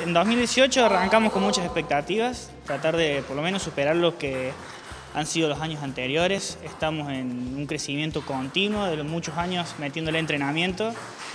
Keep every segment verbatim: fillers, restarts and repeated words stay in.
en dos mil dieciocho arrancamos con muchas expectativas, tratar de por lo menos superar lo que han sido los años anteriores. Estamos en un crecimiento continuo de los muchos años metiéndole entrenamiento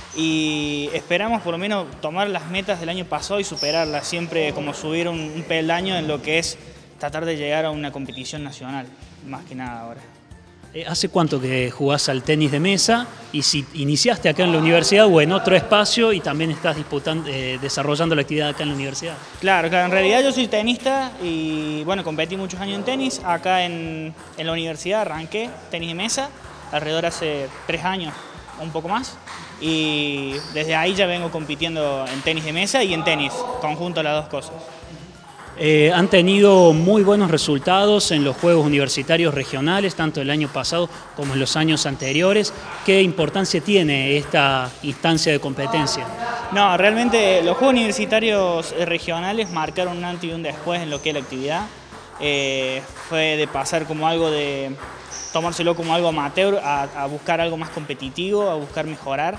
y esperamos por lo menos tomar las metas del año pasado y superarlas, siempre como subir un, un peldaño en lo que es tratar de llegar a una competición nacional, más que nada ahora. ¿Hace cuánto que jugás al tenis de mesa? Y si iniciaste acá en la universidad o en otro espacio y también estás disputando, eh, desarrollando la actividad acá en la universidad. Claro, claro, en realidad yo soy tenista y bueno, competí muchos años en tenis. Acá en, en la universidad arranqué tenis de mesa, alrededor hace tres años, un poco más. Y desde ahí ya vengo compitiendo en tenis de mesa y en tenis, conjunto las dos cosas. Eh, han tenido muy buenos resultados en los Juegos Universitarios Regionales, tanto el año pasado como en los años anteriores. ¿Qué importancia tiene esta instancia de competencia? No, realmente los Juegos Universitarios Regionales marcaron un antes y un después en lo que es la actividad. Eh, fue de pasar como algo de tomárselo como algo amateur a, a buscar algo más competitivo, a buscar mejorar.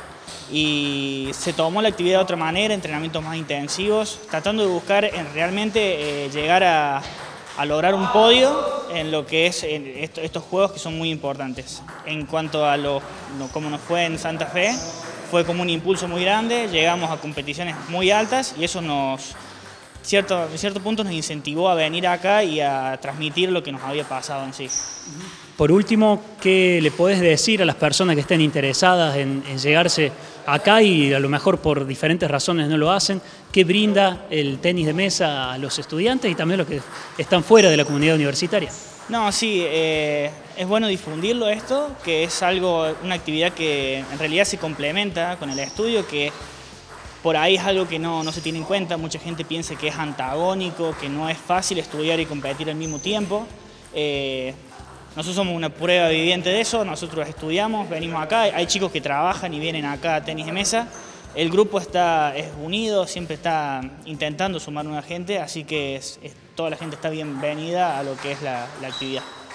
Y se tomó la actividad de otra manera, entrenamientos más intensivos, tratando de buscar en realmente eh, llegar a, a lograr un podio en lo que es en esto, estos juegos que son muy importantes. En cuanto a lo, lo, cómo nos fue en Santa Fe, fue como un impulso muy grande, llegamos a competiciones muy altas y eso nos, cierto, en cierto punto nos incentivó a venir acá y a transmitir lo que nos había pasado en sí. Por último, ¿qué le podés decir a las personas que estén interesadas en, en llegarse acá y a lo mejor por diferentes razones no lo hacen? ¿Qué brinda el tenis de mesa a los estudiantes y también a los que están fuera de la comunidad universitaria? No, sí, eh, es bueno difundirlo esto, que es algo, una actividad que en realidad se complementa con el estudio, que por ahí es algo que no, no se tiene en cuenta. Mucha gente piensa que es antagónico, que no es fácil estudiar y competir al mismo tiempo. Eh, Nosotros somos una prueba viviente de eso, nosotros estudiamos, venimos acá, hay chicos que trabajan y vienen acá a tenis de mesa. El grupo está, es unido, siempre está intentando sumar nueva gente, así que es, es, toda la gente está bienvenida a lo que es la, la actividad.